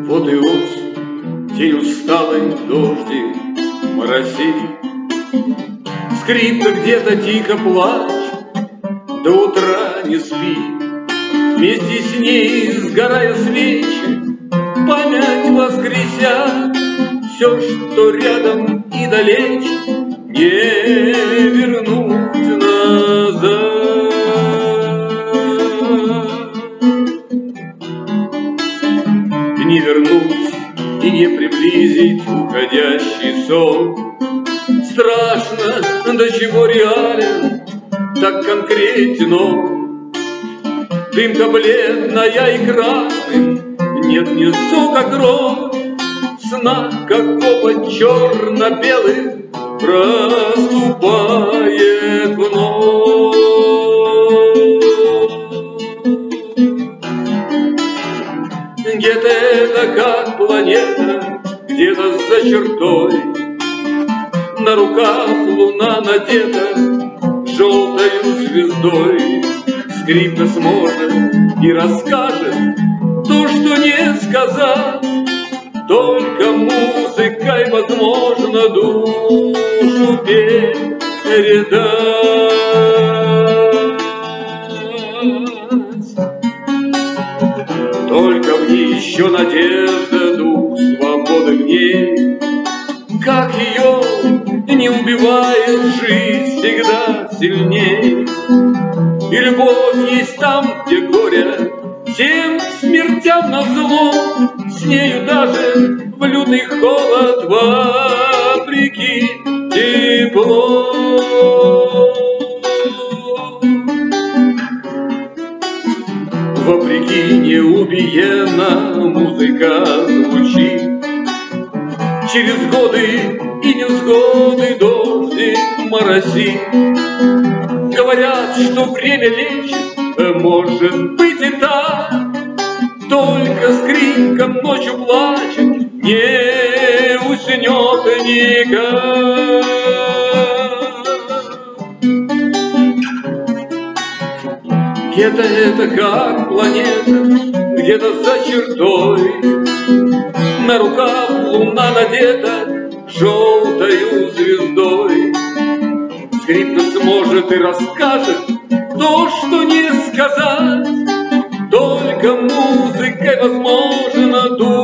Вот и осень, день усталый, дождик моросит. Скрипка где-то тихо плачет, до утра не спит. Вместе с ней, сгорая свечи, память воскреся, все, что рядом и далече, не вернуть назад. Не вернуть и не приблизить уходящий сон. Страшно, до чего реален, так конкретен он. Дымка бледная и красным, нет ни звука кровь. Сна, как копоть черно-белых, проступает вновь. Где-то это как планета, где-то за чертой. На руках луна надета желтою звездой. Скрипка сможет и расскажет то, что не сказать. Только музыкой возможно душу передать. Только в ней еще надежда, дух свободы в ней. Как ее не убивает жизнь всегда сильней. И любовь есть там, где горе, тем смертям назло. С нею даже в лютый холод вопреки тепло. Вопреки неубиенно музыка звучит. Через годы и невзгоды дождик моросит. Говорят, что время лечит, может быть и так. Только скрипка ночью плачет, не уснет никак. Где-то это как планета, где-то за чертой. На руках луна надета желтою звездой. Скрипка сможет и расскажет то, что не сказать. Только музыкой возможно